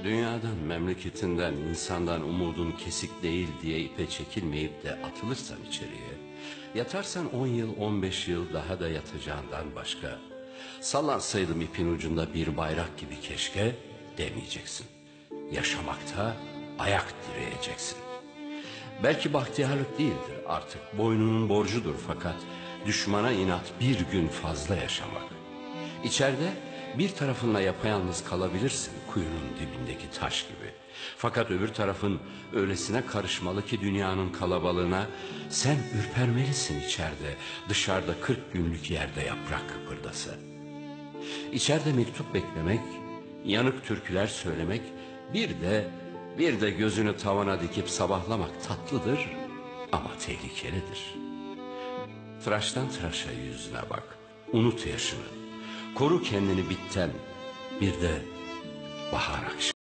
Dünyadan, memleketinden, insandan umudun kesik değil diye ipe çekilmeyip de atılırsan içeriye, yatarsan 10 yıl, 15 yıl daha da yatacağından başka, sallansaydım ipin ucunda bir bayrak gibi keşke demeyeceksin. Yaşamakta ayak direyeceksin. Belki bahtiyarlık değildir artık, boynunun borcudur fakat düşmana inat bir gün fazla yaşamak. İçeride bir tarafınla yapayalnız kalabilirsin kuyunun dibindeki taş gibi. Fakat öbür tarafın öylesine karışmalı ki dünyanın kalabalığına sen ürpermelisin içeride, dışarıda 40 günlük yerde yaprak kıpırdasa. İçeride mektup beklemek, yanık türküler söylemek, bir de gözünü tavana dikip sabahlamak tatlıdır ama tehlikelidir. Tıraştan tıraşa yüzüne bak, unut yaşını, koru kendini bitten bir de bahar akşamı.